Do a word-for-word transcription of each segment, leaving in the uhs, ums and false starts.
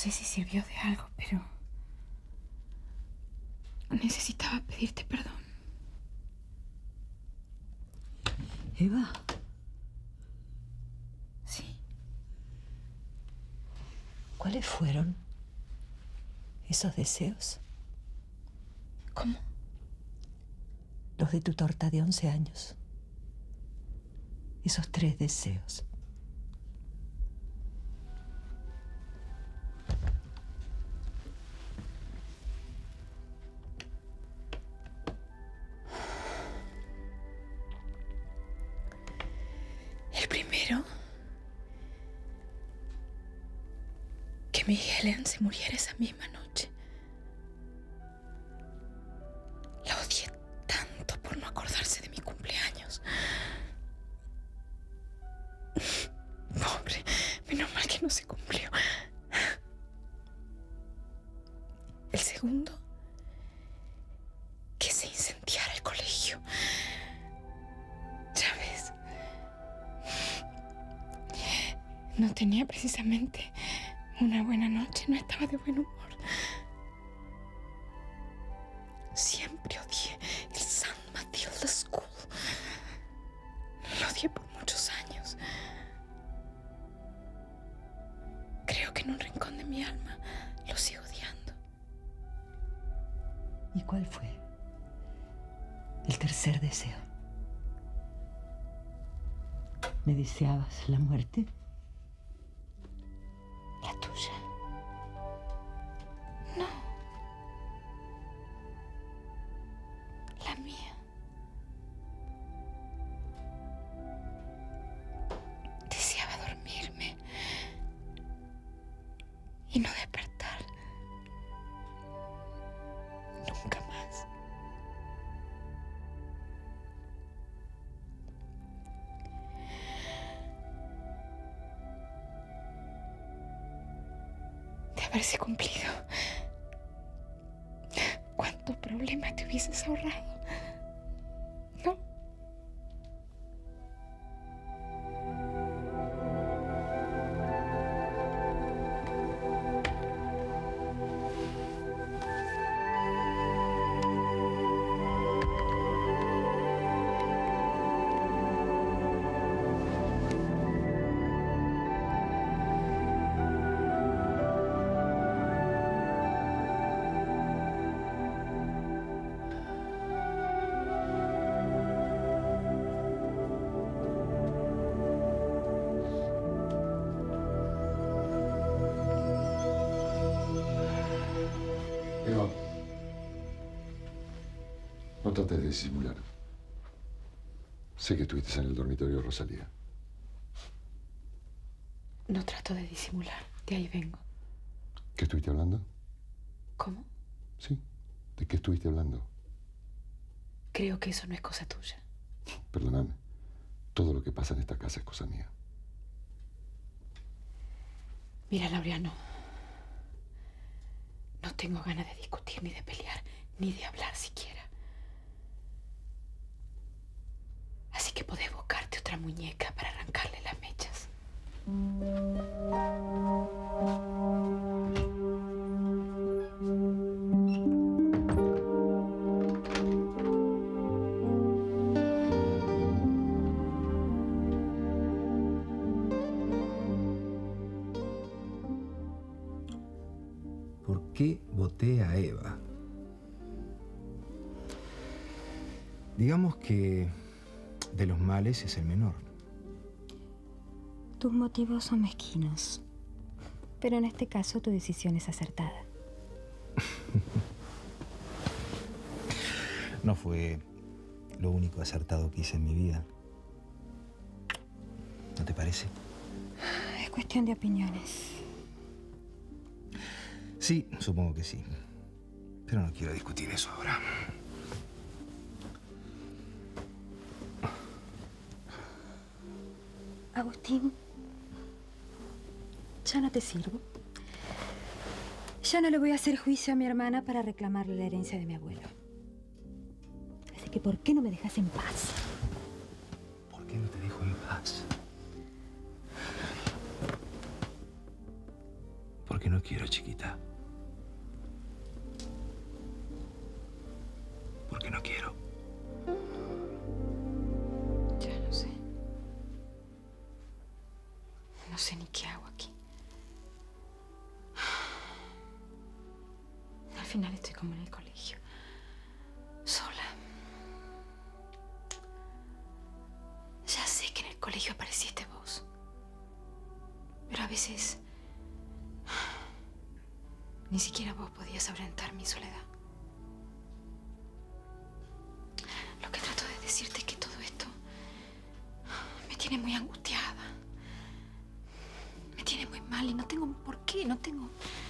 sé si sirvió de algo, pero necesitaba pedirte perdón. Eva. Sí. ¿Cuáles fueron esos deseos? ¿Cómo? Los de tu torta de once años. Esos tres deseos. El primero, que mi Helen se muriera esa misma noche. La odié tanto por no acordarse de mi cumpleaños. Pobre, menos mal que no se cumplió. El segundo, que se incendiara el colegio. Ya ves, no tenía precisamente una buena noche, no estaba de buen humor. Siempre odié el San Matilda School. Lo odié por muchos años. Creo que en un rincón de mi alma lo sigo odiando. ¿Y cuál fue el tercer deseo? ¿Me deseabas la muerte? ¿La tuya? No. La mía. Deseaba dormirme y no despertar nunca más. De haberse cumplido, ¿cuántos problemas te hubieses ahorrado? ¿No? Eva, no trates de disimular. Sé que estuviste en el dormitorio de Rosalía. No trato de disimular, de ahí vengo. ¿Qué estuviste hablando? ¿Cómo? Sí, ¿de qué estuviste hablando? Creo que eso no es cosa tuya. Perdóname, todo lo que pasa en esta casa es cosa mía. Mira, Laureano, no tengo ganas de discutir, ni de pelear, ni de hablar siquiera. Así que podés buscarte otra muñeca para arrancarle las mechas. ¿Por qué voté a Eva? Digamos que de los males es el menor. Tus motivos son mezquinos, pero en este caso tu decisión es acertada. No fue lo único acertado que hice en mi vida. ¿No te parece? Es cuestión de opiniones. Sí, supongo que sí. Pero no quiero discutir eso ahora. Agustín, ya no te sirvo. Ya no le voy a hacer juicio a mi hermana para reclamarle la herencia de mi abuelo. Así que, ¿por qué no me dejas en paz? ¿Por qué no te dejo en paz? Porque no quiero, chiquita. Porque no quiero. Ya no sé. No sé ni qué hago aquí. Al final estoy como en el colegio. Sola. Ya sé que en el colegio apareciste vos. Pero a veces... ni siquiera vos podías afrontar mi soledad. Lo que trato de decirte es que todo esto me tiene muy angustiada. Me tiene muy mal y no tengo un porqué, no tengo...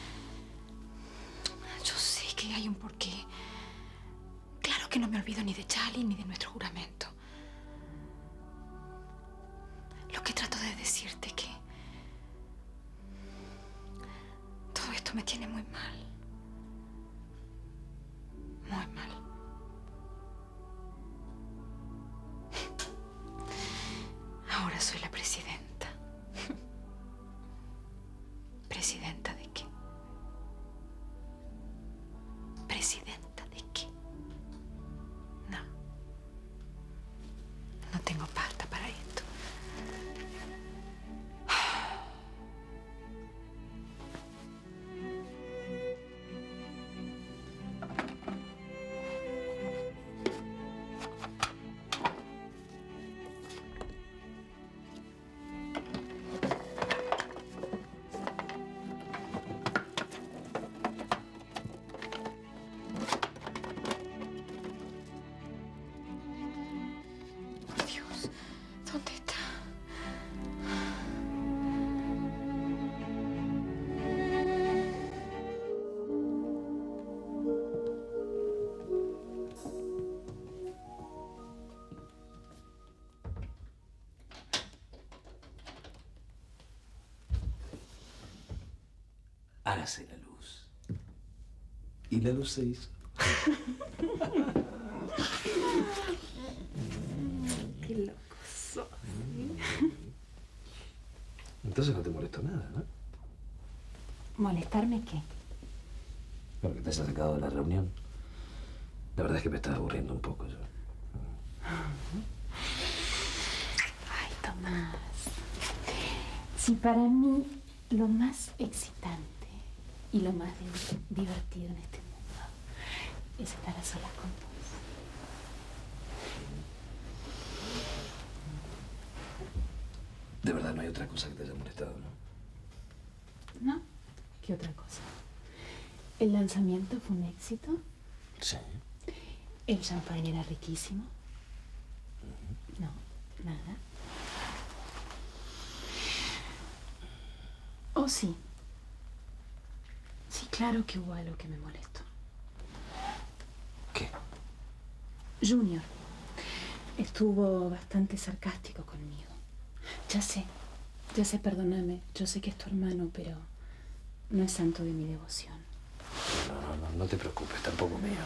Yo sé que hay un porqué. Claro que no me olvido ni de Charlie ni de nuestro juramento. Lo que trato de decirte es que todo esto me tiene muy mal. Muy mal. Ahora soy la presidenta. ¿Presidenta de qué? ¿Presidenta de qué? No. No tengo pasta para esto. Dios, ¿dónde está? Hágase la luz. Y la luz se hizo. Qué loco sos. Entonces no te molestó nada, ¿no? ¿Molestarme qué? Bueno, que te hayas sacado de la reunión. La verdad es que me estaba aburriendo un poco yo. Ay, Tomás. Si para mí lo más excitante y lo más di- divertido en este mundo es estar a solas con vos. De verdad no hay otra cosa que te haya molestado, ¿no? ¿No? ¿Qué otra cosa? El lanzamiento fue un éxito. Sí. El champán era riquísimo. No, nada. Oh, sí. Sí, claro que hubo algo que me molestó. ¿Qué? Junior estuvo bastante sarcástico conmigo. Ya sé, ya sé, perdóname. Yo sé que es tu hermano, pero no es santo de mi devoción. No, no, no, no te preocupes, tampoco mío.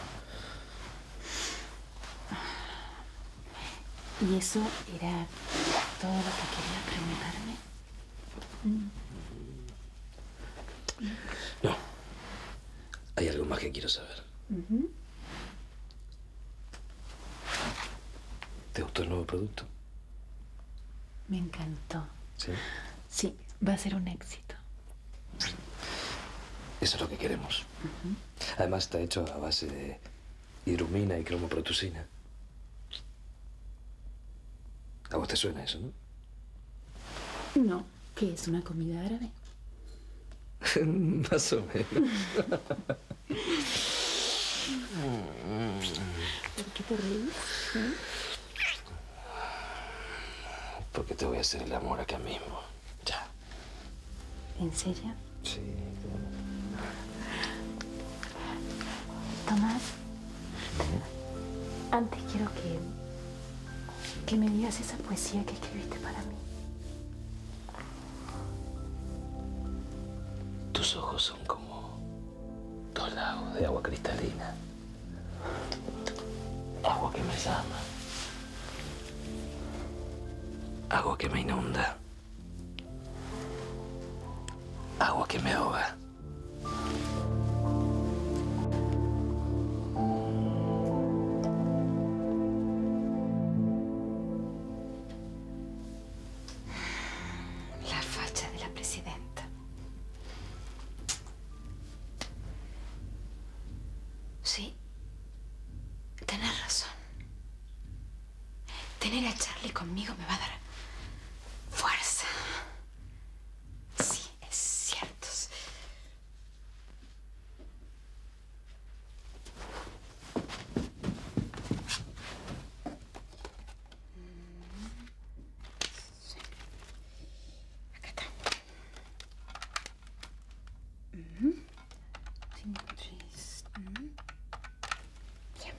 ¿Y eso era todo lo que quería preguntarme? Mm. No. Hay algo más que quiero saber. Ujú. ¿Te gustó el nuevo producto? Me encantó. Sí. Sí, va a ser un éxito. Eso es lo que queremos. Además está hecho a base de hidromina y cromoprotucina. A vos te suena eso, ¿no? No, ¿qué es? ¿Una comida árabe? Más o menos. ¿Por qué te reís? ¿Eh? Porque te voy a hacer el amor acá mismo. Ya. ¿En serio? Sí. Tomás, antes quiero que, que me digas esa poesía que escribiste para mí. Tus ojos son como dos lagos de agua cristalina. Agua que me llama. Agua que me inunda. Agua que me ahoga. Sí. Tenés razón. Tener a Charlie conmigo me va a dar fuerza. Sí, es cierto. Sí. Acá está. Uh-huh. Cinco, tres. Uh-huh. Bien.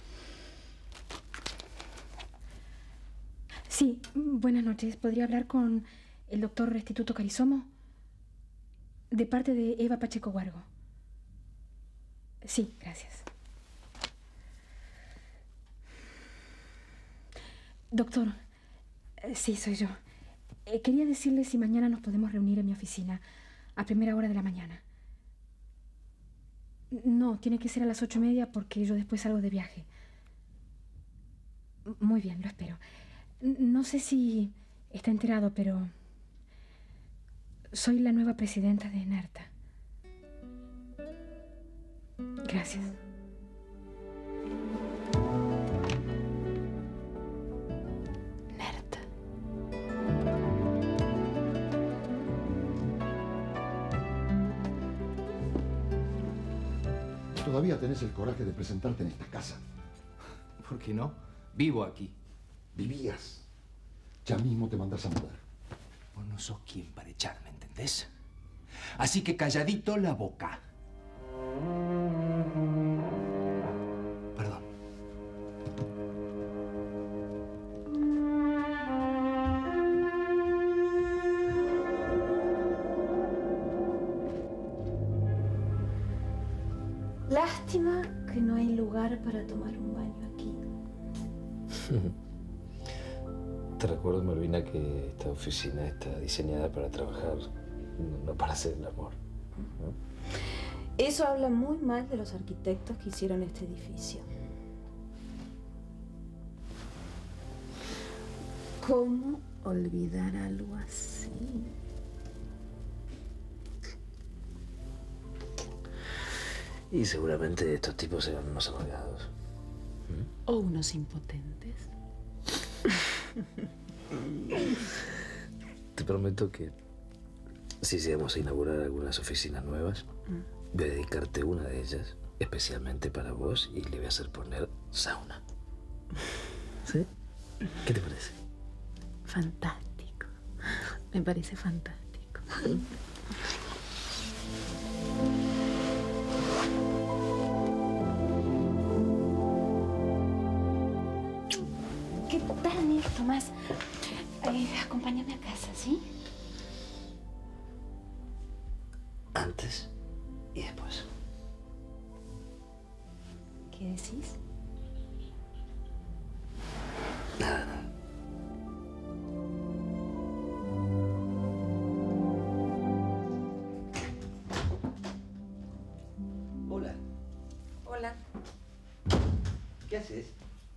Sí, buenas noches. ¿Podría hablar con el doctor Restituto Carizomo? De parte de Eva Pacheco Huargo. Sí, gracias. Doctor, eh, sí, soy yo. Eh, quería decirle si mañana nos podemos reunir en mi oficina a primera hora de la mañana. No, tiene que ser a las ocho y media porque yo después salgo de viaje. Muy bien, lo espero. No sé si está enterado, pero soy la nueva presidenta de NERTA. Gracias. NERTA. Todavía tenés el coraje de presentarte en esta casa. ¿Por qué no? Vivo aquí. Vivías. Ya mismo te mandas a mudar. Vos no sos quien para echarme, ¿entendés? Así que calladito la boca. Perdón. Lástima que no hay lugar para tomar un baño aquí. Te recuerdo, Malvina, que esta oficina está diseñada para trabajar, no para hacer el amor. ¿No? Eso habla muy mal de los arquitectos que hicieron este edificio. ¿Cómo olvidar algo así? Y seguramente estos tipos eran unos amargados. ¿Mm? O unos impotentes. Te prometo que si llegamos a inaugurar algunas oficinas nuevas, mm. voy a dedicarte una de ellas especialmente para vos y le voy a hacer poner sauna. ¿Sí? ¿Qué te parece? Fantástico. Me parece fantástico. ¿Qué tal, Nils, Tomás? Eh, acompáñame a casa, ¿sí? Antes y después. ¿Qué decís? Nada, nada. Hola. Hola. ¿Qué haces?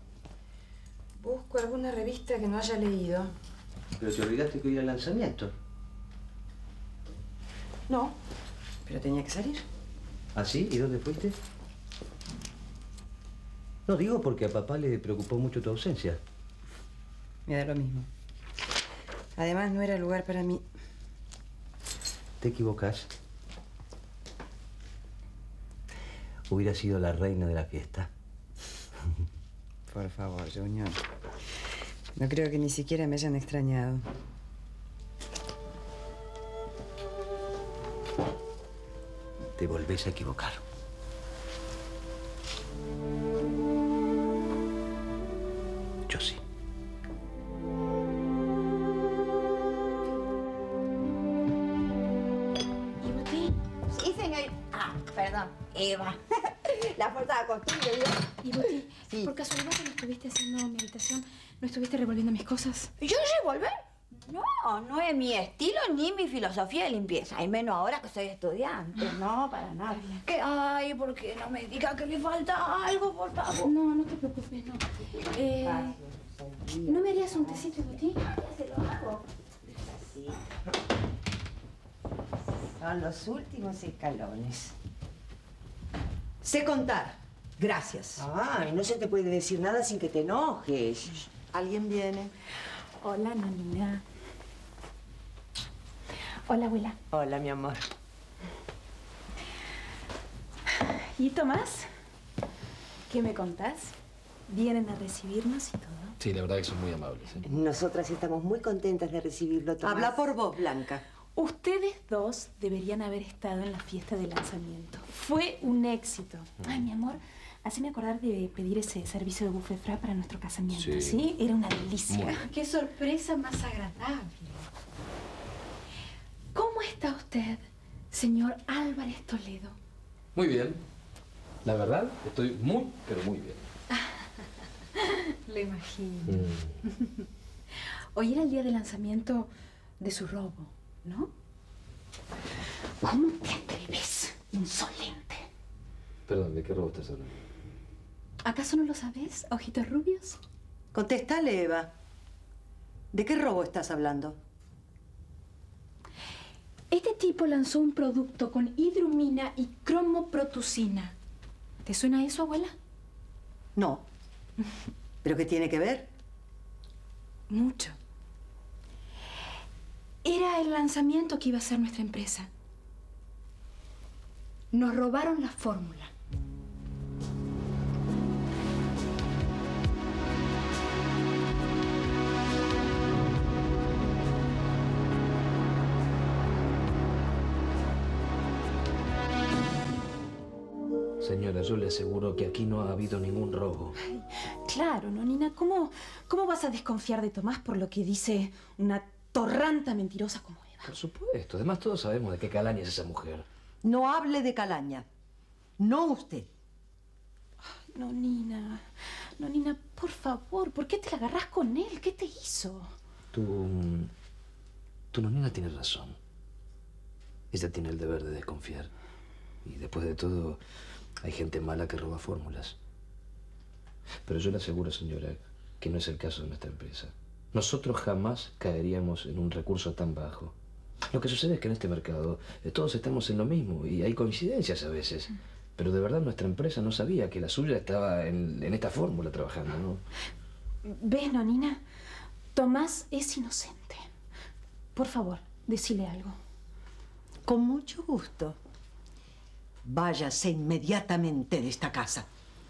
Busco alguna revista que no haya leído. Pero te olvidaste que hoy era el lanzamiento. No, pero tenía que salir. ¿Ah, sí? ¿Y dónde fuiste? No, digo porque a papá le preocupó mucho tu ausencia. Me da lo mismo. Además, no era lugar para mí. Te equivocas. Hubiera sido la reina de la fiesta. Por favor, Junior. No creo que ni siquiera me hayan extrañado. Te volvés a equivocar. Yo sí. ¿Y Botín? Sí, señor. Ah, perdón, Eva. La fuerza de costumbre, ¿vio? ¿Y Botín? Sí. ¿Por casualidad cuando estuviste haciendo mi habitación no estuviste revolviendo mis cosas? ¿Yo revolver? No, no es mi estilo ni mi filosofía de limpieza. Y menos ahora que soy estudiante. No, para nada. ¿Qué hay? ¿Por qué no me diga que le falta algo, por favor? No, no te preocupes, no. Eh, ¿No me harías un tecito, Botín? Ya se lo hago. Así. Son los últimos escalones. Sé contar. Gracias. Ay, no se te puede decir nada sin que te enojes. ¿Alguien viene? Hola, Nonina. Hola, abuela. Hola, mi amor. ¿Y Tomás? ¿Qué me contás? ¿Vienen a recibirnos y todo? Sí, la verdad que son muy amables. ¿eh? Nosotras estamos muy contentas de recibirlo, Tomás. Habla por vos, Blanca. Ustedes dos deberían haber estado en la fiesta de lanzamiento. Fue un éxito. Ay, mi amor, haceme acordar de pedir ese servicio de buffet frais para nuestro casamiento, ¿sí? Sí. Era una delicia. Muy. Qué sorpresa más agradable. ¿Cómo está usted, señor Álvarez Toledo? Muy bien. La verdad, estoy muy, pero muy bien. Lo imagino. Mm. Hoy era el día de lanzamiento de su robo, ¿no? ¿Cómo te atreves, insolente? Perdón, ¿de qué robo estás hablando? ¿Acaso no lo sabes, ojitos rubios? Contéstale, Eva. ¿De qué robo estás hablando? Este tipo lanzó un producto con hidrumina y cromoprotucina. ¿Te suena eso, abuela? No. ¿Pero qué tiene que ver? Mucho. Era el lanzamiento que iba a hacer nuestra empresa. Nos robaron la fórmula. Señora, yo le aseguro que aquí no ha habido ningún robo. Ay, claro, Nonina. ¿Cómo, ¿Cómo vas a desconfiar de Tomás por lo que dice una torranta mentirosa como Eva? Por supuesto. Además, todos sabemos de qué calaña es esa mujer. No hable de calaña. No usted. Ay, Nonina. Nonina, por favor, ¿por qué te la agarrás con él? ¿Qué te hizo? Tu... Tu nonina tiene razón. Ella tiene el deber de desconfiar. Y después de todo, hay gente mala que roba fórmulas. Pero yo le aseguro, señora, que no es el caso de nuestra empresa. Nosotros jamás caeríamos en un recurso tan bajo. Lo que sucede es que en este mercado eh, todos estamos en lo mismo y hay coincidencias a veces. Pero de verdad nuestra empresa no sabía que la suya estaba en, en esta fórmula trabajando, ¿no? ¿Ves, Nonina? Tomás es inocente. Por favor, decile algo. Con mucho gusto. Váyase inmediatamente de esta casa.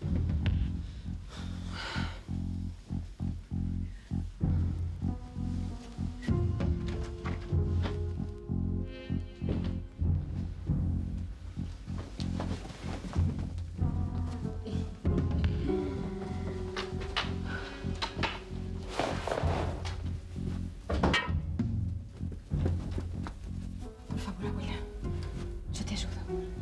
Por favor, abuela. Yo te ayudo.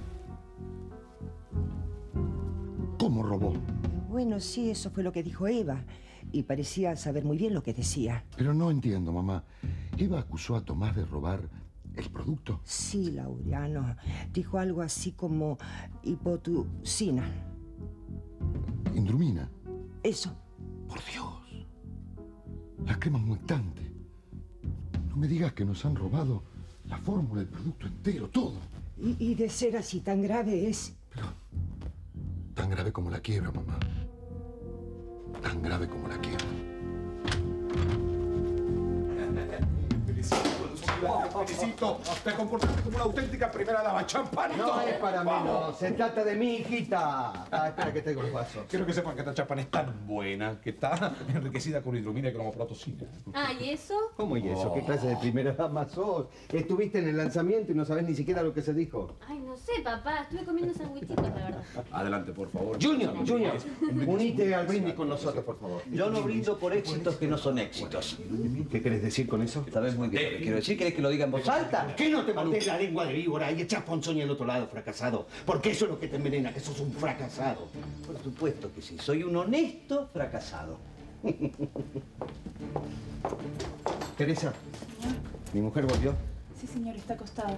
¿Cómo robó? Bueno, sí, eso fue lo que dijo Eva. Y parecía saber muy bien lo que decía. Pero no entiendo, mamá. ¿Eva acusó a Tomás de robar el producto? Sí, Laureano. Dijo algo así como hipotucina. ¿Indrumina? Eso. Por Dios. La crema humectante. No me digas que nos han robado la fórmula, el producto entero, todo. Y, y de ser así tan grave es... Tan grave como la quiebra, mamá. Tan grave como la quiebra. Felicito, te comportaste como una auténtica primera dama. Champán y No todo. es para menos, se trata de mi hijita. Ah, espera que traigo los vasos. Quiero que sepan que esta champán es tan buena que está enriquecida con hidromina y cromoprotosina. Ah, ¿y eso? ¿Cómo y eso? ¿Qué Oh. clase de primera dama sos? Estuviste en el lanzamiento y no sabés ni siquiera lo que se dijo. Ay, no sé, papá. Estuve comiendo sandwichitos, la verdad. Adelante, por favor. Junior, Junior, unite al brindis con nosotros, por favor. Yo no brindo por éxitos que no son éxitos. ¿Qué querés decir con eso? Sabes muy bien lo que quiero decir. ¿Querés que lo diga en voz alta? ¿Por qué no te mantés la lengua de víbora y echás ponzoña al otro lado, fracasado? Porque eso es lo que te envenena, que sos un fracasado. Por supuesto que sí. Soy un honesto fracasado. Teresa, ¿mi mujer volvió? Sí, señor, está acostada.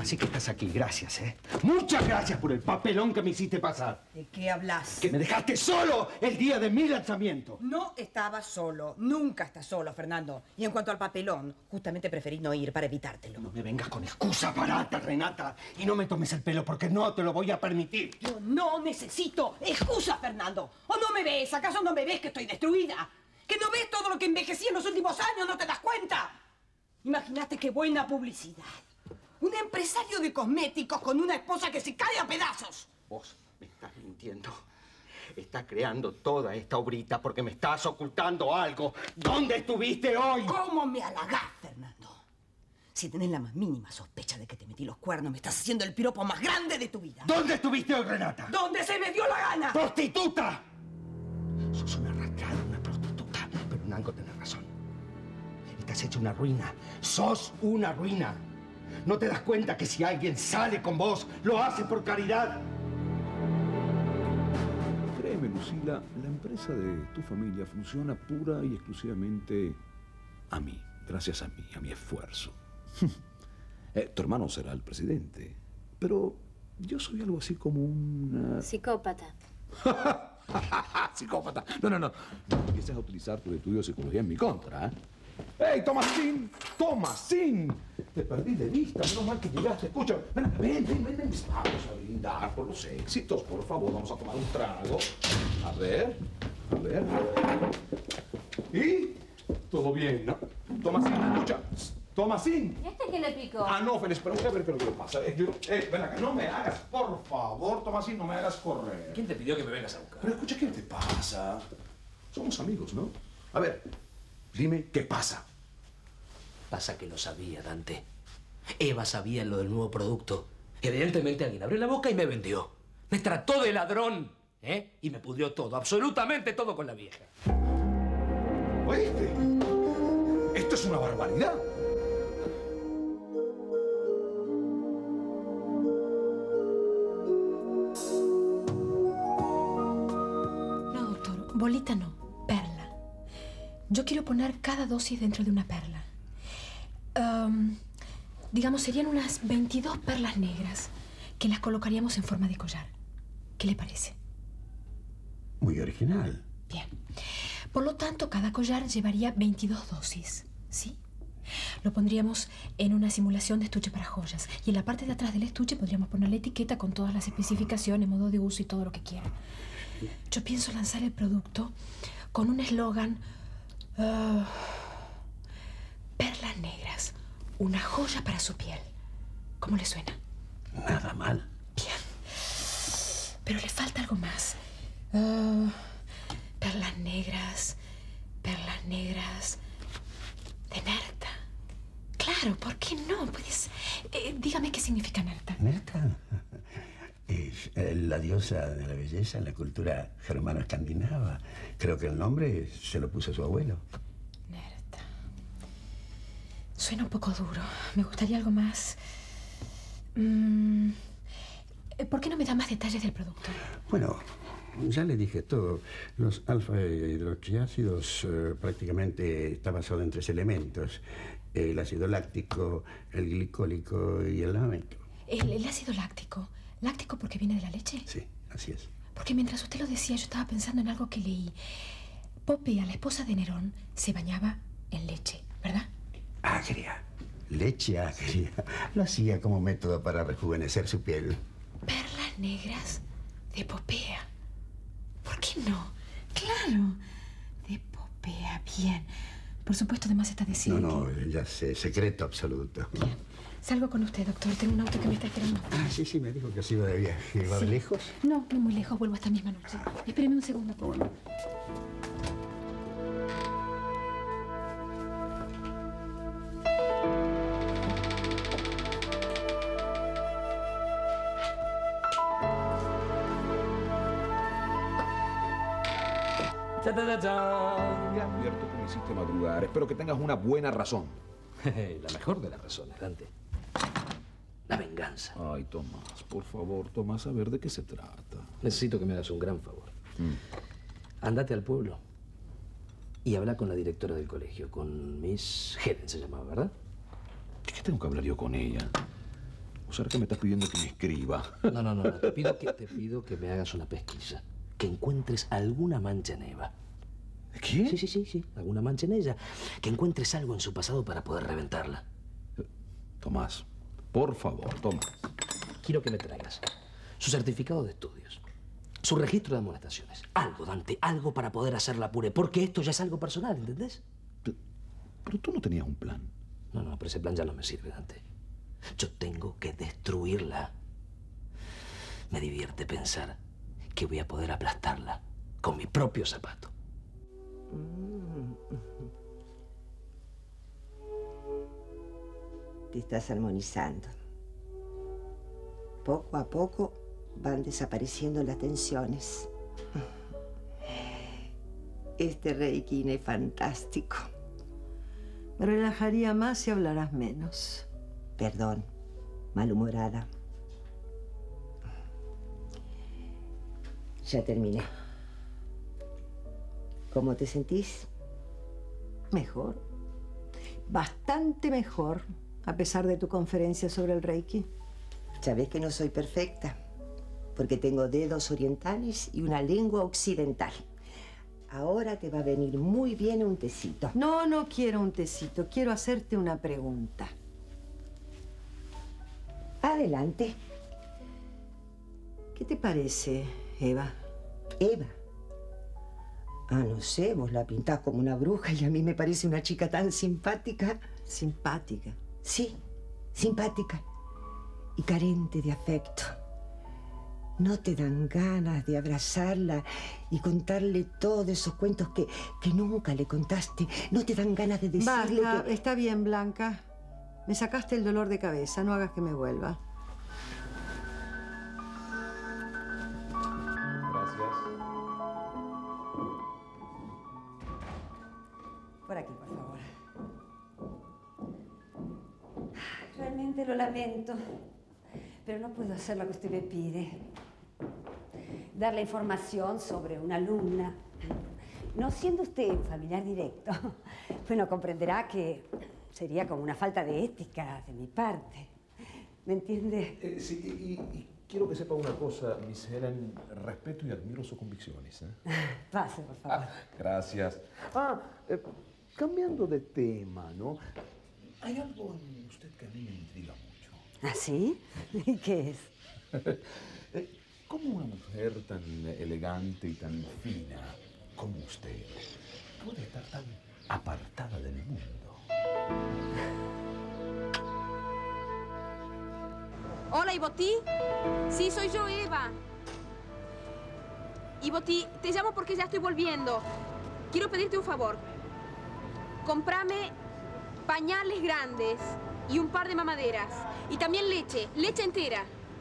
Así que estás aquí, gracias, ¿eh? Muchas gracias por el papelón que me hiciste pasar. ¿De qué hablas? Que me dejaste solo el día de mi lanzamiento. No estaba solo. Nunca estás solo, Fernando. Y en cuanto al papelón, justamente preferí no ir para evitártelo. No me vengas con excusa barata, Renata. Y no me tomes el pelo porque no te lo voy a permitir. Yo no necesito excusas, Fernando. ¿O no me ves? ¿Acaso no me ves que estoy destruida? ¿Que no ves todo lo que envejecí en los últimos años? ¿No te das cuenta? Imagínate qué buena publicidad. Un empresario de cosméticos con una esposa que se cae a pedazos. Vos me estás mintiendo. Estás creando toda esta obrita porque me estás ocultando algo. ¿Dónde estuviste hoy? ¿Cómo me halagás, Fernando? Si tenés la más mínima sospecha de que te metí los cuernos, me estás haciendo el piropo más grande de tu vida. ¿Dónde estuviste hoy, Renata? ¡Donde se me dio la gana! ¡Prostituta! Sos una arrastrada, una prostituta. Pero en algo tenés razón. Estás hecha una ruina. Sos una ruina. ¿No te das cuenta que si alguien sale con vos, lo hace por caridad? Créeme, Lucila, la empresa de tu familia funciona pura y exclusivamente a mí, gracias a mí, a mi esfuerzo. eh, tu hermano será el presidente, pero yo soy algo así como un... Psicópata. Psicópata. No, no, no. No empieces a utilizar tu estudio de psicología en mi contra, ¿eh? ¡Ey, Tomasín! ¡Tomasín! Te perdí de vista, menos mal que llegaste. Escucha, ven, ven, ven, ven, ven. Vamos a brindar por los éxitos, por favor. Vamos a tomar un trago. A ver, a ver. ¿Y? Todo bien, ¿no? Tomasín, escucha. Tomasín. ¿Este qué le picó? Ah, no, Félix, pero voy a ver qué es lo que le pasa. Eh, yo, eh, ven acá, no me hagas, por favor, Tomasín, no me hagas correr. ¿Quién te pidió que me vengas a buscar? Pero escucha, ¿qué te pasa? Somos amigos, ¿no? A ver, dime, ¿qué pasa? Pasa que lo sabía, Dante. Eva sabía lo del nuevo producto. Evidentemente alguien abrió la boca y me vendió. Me trató de ladrón, ¿eh? Y me pudrió todo, absolutamente todo con la vieja. ¿Oíste? Esto es una barbaridad. No, doctor, bolita no, perla. Yo quiero poner cada dosis dentro de una perla. Um, digamos, serían unas veintidós perlas negras que las colocaríamos en forma de collar. ¿Qué le parece? Muy original. Bien. Por lo tanto, cada collar llevaría veintidós dosis, ¿sí? Lo pondríamos en una simulación de estuche para joyas. Y en la parte de atrás del estuche podríamos poner la etiqueta con todas las especificaciones, modo de uso y todo lo que quiera. Yo pienso lanzar el producto con un eslogan... Uh, perlas negras, una joya para su piel. ¿Cómo le suena? Nada mal. Bien. Pero le falta algo más. Uh, perlas negras, perlas negras de Nerta. Claro, ¿por qué no? Puedes... Eh, dígame qué significa Nerta. ¿Nerta? Es eh, la diosa de la belleza en la cultura germano-escandinava. Creo que el nombre se lo puso su abuelo. Suena un poco duro. Me gustaría algo más... Mm, ¿por qué no me da más detalles del producto? Bueno, ya le dije todo. Los alfa-hidroxiácidos eh, prácticamente está basado en tres elementos. El ácido láctico, el glicólico y el láctico. El, el ácido láctico. ¿Láctico porque viene de la leche? Sí, así es. Porque mientras usted lo decía, yo estaba pensando en algo que leí. Popea, la esposa de Nerón, se bañaba en leche, ¿verdad? Agria. Leche agria. Lo hacía como método para rejuvenecer su piel. Perlas negras de Popea. ¿Por qué no? Claro. De Popea, bien. Por supuesto, además está diciendo No, no, que... ya sé. Secreto absoluto. Bien. Salgo con usted, doctor. Tengo un auto que me está esperando. Ah, sí, sí, me dijo que se iba de viaje. ¿Va Sí. de lejos? No, no muy lejos. Vuelvo esta misma noche. Espéreme un segundo. ¿Cómo no? Me advierto que me hiciste madrugar. Espero que tengas una buena razón. La mejor de las razones, Dante. La venganza. Ay, Tomás, por favor, Tomás, a ver de qué se trata. Necesito que me hagas un gran favor. Mm. Andate al pueblo y habla con la directora del colegio, con Miss Helen se llamaba, ¿verdad? ¿De qué tengo que hablar yo con ella? será que me estás pidiendo que me escriba? No, no, no, no. Te pido que, te pido que me hagas una pesquisa. Que encuentres alguna mancha en Eva. ¿Qué? Sí, sí, sí, sí. Alguna mancha en ella. Que encuentres algo en su pasado para poder reventarla. Tomás, por favor, Tomás. Quiero que me traigas su certificado de estudios, su registro de amonestaciones. Algo, Dante, algo para poder hacerla pure. Porque esto ya es algo personal, ¿entendés? Pero, pero tú no tenías un plan. No, no, pero ese plan ya no me sirve, Dante. Yo tengo que destruirla. Me divierte pensar que voy a poder aplastarla con mi propio zapato. Te estás armonizando. Poco a poco van desapareciendo las tensiones. Este Reiki es fantástico. Me relajaría más si hablaras menos. Perdón, malhumorada. Ya terminé. ¿Cómo te sentís? Mejor. Bastante mejor, a pesar de tu conferencia sobre el Reiki. Sabes que no soy perfecta, porque tengo dedos orientales y una lengua occidental. Ahora te va a venir muy bien un tecito. No, no quiero un tecito. Quiero hacerte una pregunta. Adelante. ¿Qué te parece, Eva? Eva. Ah, no sé, vos la pintás como una bruja y a mí me parece una chica tan simpática. ¿Simpática? Sí, simpática y carente de afecto. ¿No te dan ganas de abrazarla y contarle todos esos cuentos que, que nunca le contaste? ¿No te dan ganas de decirle Basta, que... está bien, Blanca. Me sacaste el dolor de cabeza. No hagas que me vuelva. Por aquí, por favor. Realmente lo lamento, pero no puedo hacer lo que usted me pide. Darle información sobre una alumna. No siendo usted un familiar directo, bueno, comprenderá que sería como una falta de ética de mi parte. ¿Me entiende? Eh, sí, y, y quiero que sepa una cosa, Miss Helen. Respeto y admiro sus convicciones. ¿eh? Pase, por favor. Ah, gracias. Ah, eh, cambiando de tema, ¿no? Hay algo en usted que a mí me intriga mucho. ¿Ah, sí? ¿Y qué es? Eh, ¿Cómo una mujer tan elegante y tan fina como usted puede estar tan apartada del mundo? Hola, Iboti. Sí, soy yo, Eva. Iboti, te llamo porque ya estoy volviendo. Quiero pedirte un favor. Comprame pañales grandes y un par de mamaderas. Y también leche, leche entera.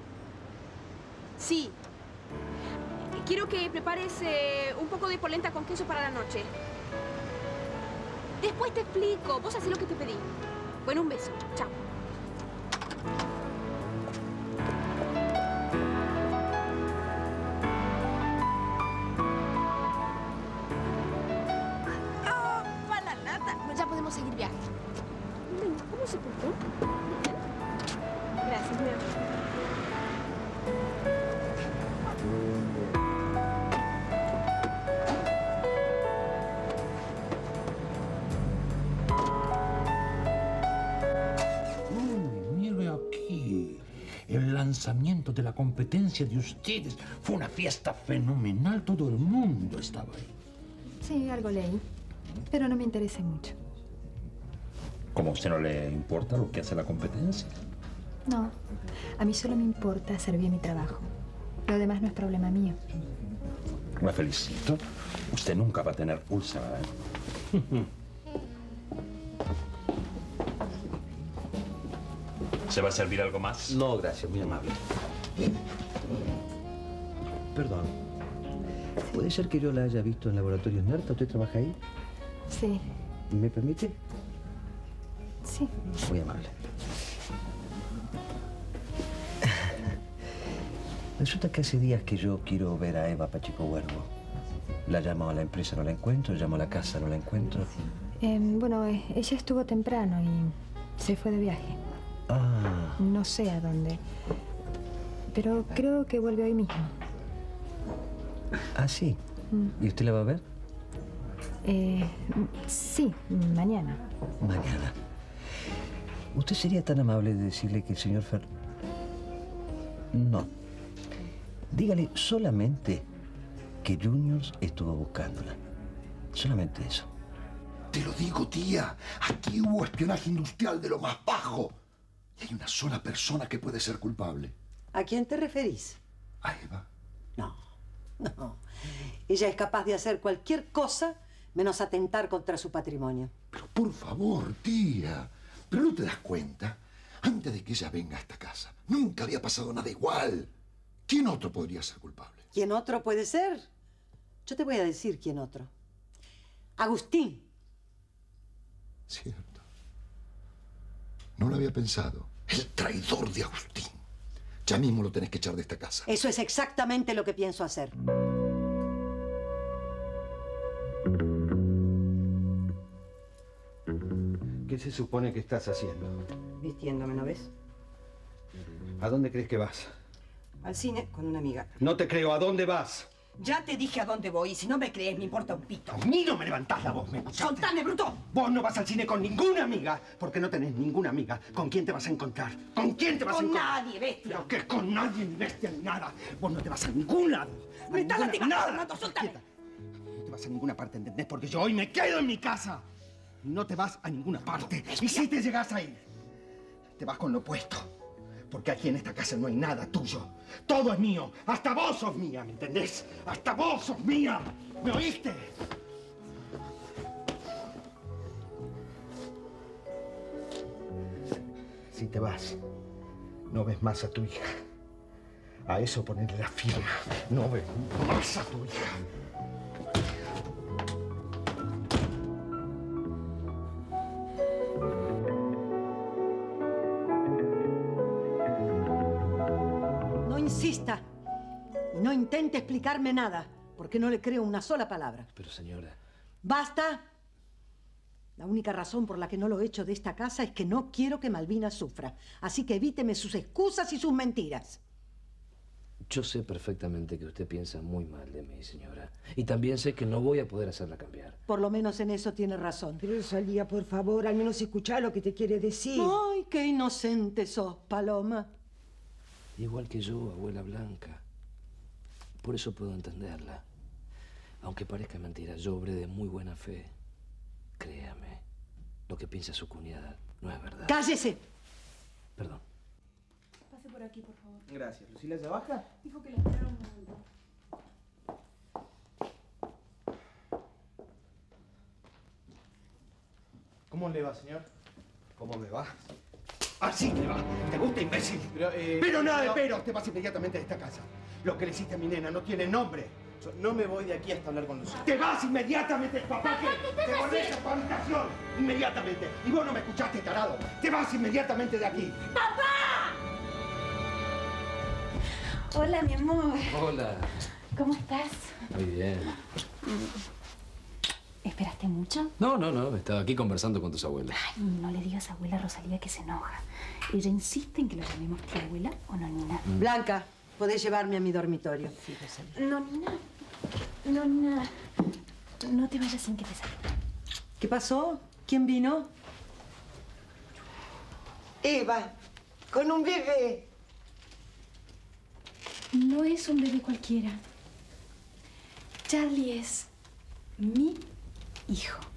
Sí. Quiero que prepares eh, un poco de polenta con queso para la noche. Después te explico. Vos hacés lo que te pedí. Bueno, un beso. Chao. Ya podemos seguir viaje. ¿Cómo se portó? Gracias, mi amor. Uy, mire aquí. El lanzamiento de la competencia de ustedes fue una fiesta fenomenal. Todo el mundo estaba ahí. Sí, algo leí, pero no me interesa mucho. ¿Cómo a usted no le importa lo que hace la competencia? No, a mí solo me importa hacer bien mi trabajo. Lo demás no es problema mío. La felicito. Usted nunca va a tener úlcera, ¿eh? ¿Se va a servir algo más? No, gracias, muy amable. Perdón. ¿Puede ser que yo la haya visto en Laboratorios Nerta? ¿Usted trabaja ahí? Sí. ¿Me permite? Sí. Muy amable. Resulta que hace días que yo quiero ver a Eva Pacheco Huergo. La llamo a la empresa, no la encuentro. Llamo a la casa, no la encuentro. Eh, bueno, eh, ella estuvo temprano y se fue de viaje. Ah. No sé a dónde. Pero creo que vuelve hoy mismo. Ah, sí. Mm. ¿Y usted la va a ver? Eh, sí, mañana. Mañana. ¿Usted sería tan amable de decirle que el señor Fer... No. Dígale solamente que Juniors estuvo buscándola. Solamente eso. Te lo digo, tía. Aquí hubo espionaje industrial de lo más bajo. Y hay una sola persona que puede ser culpable. ¿A quién te referís? ¿A Eva? No, no. Ella es capaz de hacer cualquier cosa menos atentar contra su patrimonio. Pero por favor, tía. ¿Pero no te das cuenta? Antes de que ella venga a esta casa, nunca había pasado nada igual. ¿Quién otro podría ser culpable? ¿Quién otro puede ser? Yo te voy a decir quién otro. Agustín. Cierto. No lo había pensado. El traidor de Agustín. Ya mismo lo tenés que echar de esta casa. Eso es exactamente lo que pienso hacer. ¿Qué se supone que estás haciendo? Vistiéndome, ¿no ves? ¿A dónde crees que vas? Al cine con una amiga. No te creo. ¿A dónde vas? Ya te dije a dónde voy y si no me crees me importa un pito. A mí no me levantás la voz, ¿me escuchaste? ¡Contame, bruto! Vos no vas al cine con ninguna amiga, porque no tenés ninguna amiga. ¿Con quién te vas a encontrar? ¿Con quién te vas Con a encontrar? nadie, bestia. Pero que con nadie, ni bestia, ni nada. Vos no te vas a ningún lado. Me estás latigando, nada. Fernando, suéltame. Quieta. No te vas a ninguna parte, ¿entendés? Porque yo hoy me quedo en mi casa. No te vas a ninguna parte. Y si te llegas a ir, te vas con lo opuesto. Porque aquí en esta casa no hay nada tuyo. Todo es mío. Hasta vos sos mía, ¿me entendés? Hasta vos sos mía. ¿Me oíste? Si te vas, no ves más a tu hija. A eso ponerle la firma. No ves más a tu hija. No insista. Y no intente explicarme nada, porque no le creo una sola palabra. Pero señora... ¡Basta! La única razón por la que no lo echo de esta casa es que no quiero que Malvina sufra. Así que evíteme sus excusas y sus mentiras. Yo sé perfectamente que usted piensa muy mal de mí, señora. Y también sé que no voy a poder hacerla cambiar. Por lo menos en eso tiene razón. Pero Rosalía, por favor, al menos escuchá lo que te quiere decir. ¡Ay, qué inocente sos, Paloma! Igual que yo, abuela Blanca. Por eso puedo entenderla. Aunque parezca mentira, yo obré de muy buena fe. Créame, lo que piensa su cuñada no es verdad. ¡Cállese! Perdón. Pase por aquí, por favor. Gracias. ¿Lucila se baja? Dijo que la esperara un momento. ¿Cómo le va, señor? ¿Cómo me va? Así te va. ¿Te gusta, imbécil? Pero, eh, pero nada de no. pero. Te vas inmediatamente de esta casa. Lo que le hiciste a mi nena no tiene nombre. Yo no me voy de aquí hasta hablar con Lucila. Te vas inmediatamente, papá, que te volvés a tu habitación. Inmediatamente. Y vos no me escuchaste, tarado. Te vas inmediatamente de aquí. ¡Papá! Hola, mi amor. Hola. ¿Cómo estás? Muy bien. ¿Esperaste mucho? No, no, no. Estaba aquí conversando con tus abuelas. Ay, no le digas a abuela Rosalía que se enoja. Ella insiste en que la llamemos tía abuela o nonina. Mm. Blanca, podés llevarme a mi dormitorio. Sí, Rosalía. Nonina. Nonina. No te vayas sin que te salude. ¿Qué pasó? ¿Quién vino? Eva, con un bebé. No es un bebé cualquiera. Charlie es mi hijo.